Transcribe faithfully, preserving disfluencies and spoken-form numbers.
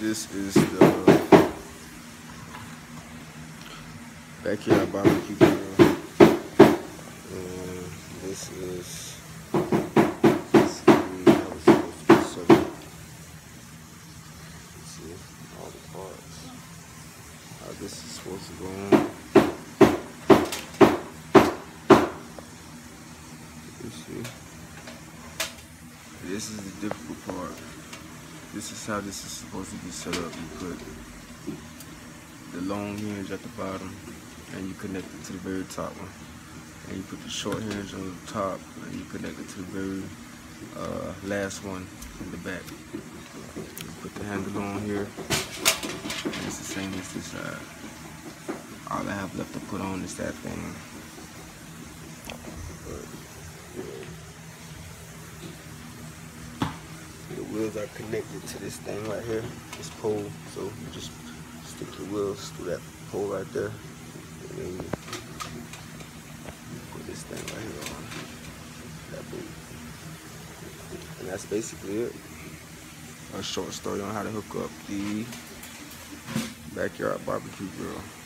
This is the backyard barbecue grill, and this is basically how it's supposed to be set up. Let's see all the parts, how this is supposed to go on. You see, this is the difficult part. This is how this is supposed to be set up. You put the long hinge at the bottom, and you connect it to the very top one. And you put the short hinge on the top, and you connect it to the very uh, last one in the back. You put the handle on here, and it's the same as this side. All I have left to put on is that thing. But, yeah. The wheels are connected to this thing right here, this pole. So you just stick your wheels through that pole right there, and then you put this thing right here on that boot. And that's basically it. A short story on how to hook up the backyard barbecue grill.